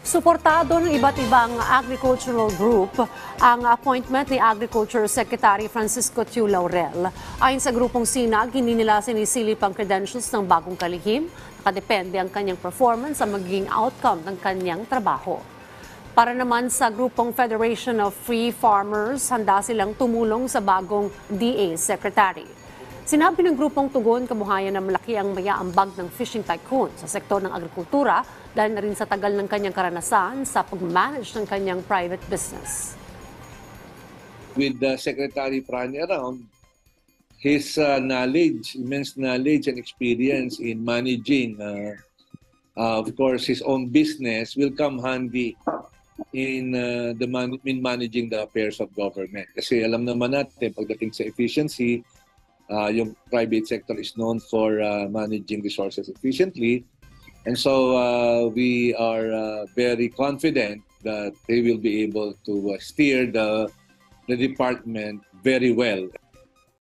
Suportado ng iba't ibang agricultural group ang appointment ni Agriculture Secretary Francisco Tiu Laurel. Ayon sa grupong SINAG, hindi nila sinisilip ang credentials ng bagong kalihim. Nakadepende ang kanyang performance sa magiging outcome ng kanyang trabaho. Para naman sa grupong Federation of Free Farmers, handa silang tumulong sa bagong DA Secretary. Sinabi ng grupong Tugon Kabuhayan na malaki ang mayaambag ng fishing tycoon sa sektor ng agrikultura dahil na rin sa tagal ng kanyang karanasan sa pag-manage ng kanyang private business. With the Secretary Prani around, his knowledge, immense knowledge and experience in managing, of course, his own business will come handy in managing the affairs of government. Kasi alam naman natin, pagdating sa efficiency, yung private sector is known for managing resources efficiently. And so we are very confident that they will be able to steer the department very well.